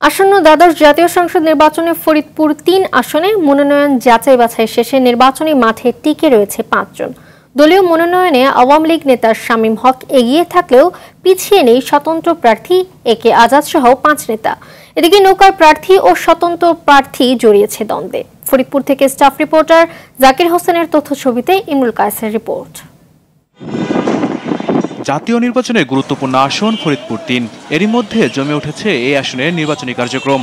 আসন্ন দ্বাদশ জাতীয় সংসদ নির্বাচনে ফরিদপুর ৩ আসনে মনোনয়ন যাচাই বাছাই শেষে নির্বাচনী মাঠে টিকে রয়েছে ৫ জন। দলীয় মনোনয়নে আওয়ামী লীগ নেতা শামীম হক এগিয়ে থাকলেও পিছিয়ে নেই স্বতন্ত্র প্রার্থী একে আজাদ সহ ৫ নেতা। এদিকে নৌকার প্রার্থী ও স্বতন্ত্র প্রার্থী জড়িয়েছে দ্বন্দ্বে। ফরিদপুর থেকে স্টাফ রিপোর্টার জাকির হোসেনের তথ্য ছবিতে ইমরুল কায়েসের রিপোর্ট। জাতীয় নির্বাচনের গুরুত্বপূর্ণ আসন ফরিদপুর ৩। এরই মধ্যে জমে উঠেছে এই আসনের নির্বাচনী কার্যক্রম।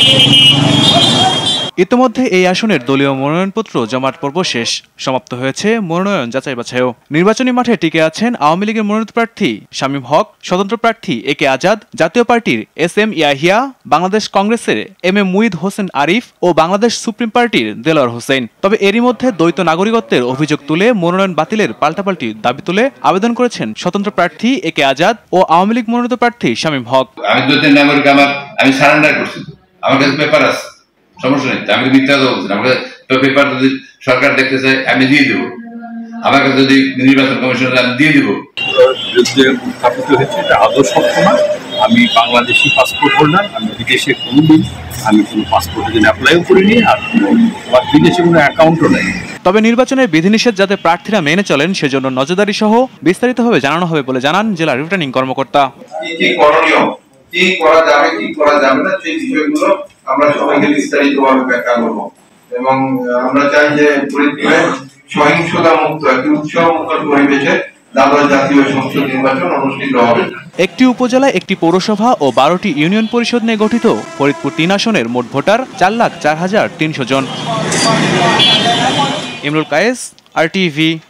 ইতিমধ্যে এই আসনের দলীয় মনোনয়নপত্র জমার পর্ব শেষ, সমাপ্ত হয়েছে মনোনয়ন যাচাই বাছাইও। নির্বাচনী মাঠে টিকে আছেন আওয়ামী লীগের মনোনীত প্রার্থী শামীম হক, স্বতন্ত্র প্রার্থী একে আজাদ, জাতীয় পার্টির SM ইয়াহিয়া, বাংলাদেশ কংগ্রেসের MM মুইদ হোসেন আরিফ ও বাংলাদেশ সুপ্রিম পার্টির দেলোয়ার হোসেন। তবে এরই মধ্যে দ্বৈত নাগরিকত্বের অভিযোগ তুলে মনোনয়ন বাতিলের পাল্টাপাল্টি দাবি তুলে আবেদন করেছেন স্বতন্ত্র প্রার্থী একে আজাদ ও আওয়ামী লীগ মনোনীত প্রার্থী শামীম হক। আমি দ্বৈত নাগরিক, আমি সারেন্ডার করছি, আমার কাছে পেপার আছে, সমস্যা নেই। আমি মিথ্যা বলছি, আমাকে পেপার যদি সরকার দেখতে চায় আমি দিয়ে দেবো, আমাকে যদি নির্বাচন কমিশন আমি দিয়ে দেবো। বিরুদ্ধে উত্থাপিত হয়েছে এটা আদৌ সত্য না। আমি বাংলাদেশি পাসপোর্ট হোল্ডার, আমি বিদেশে কোনোদিন আমি কোনো পাসপোর্টের জন্য অ্যাপ্লাইও করিনি, আর আমার বিদেশে কোনো অ্যাকাউন্টও নেই। তবে নির্বাচনের বিধিনিষেধ যাতে প্রার্থীরা মেনে চলেন সেজন্য নজরদারি সহ বিস্তারিতভাবে জানানো হবে বলে জানান জেলা রিটার্নিং কর্মকর্তা। কি করণীয়, কি করা যাবে, কি করা যাবে না, সেই বিষয়গুলো আমরা সবাইকে বিস্তারিতভাবে ব্যাখ্যা করব এবং আমরা চাই যে ফরিদপুরে সহিংসতা মুক্ত একটি উৎসব মুক্ত পরিবেশে দ্বাদশ জাতীয় সংসদ নির্বাচন অনুষ্ঠিত হবে। একটি উপজেলায় একটি পৌরসভা ও 12টি ইউনিয়ন পরিষদ নিয়ে গঠিত ফরিদপুর ৩ আসনের মোট ভোটার 4,04,300 জন। ইমরুল কায়েস, RTV।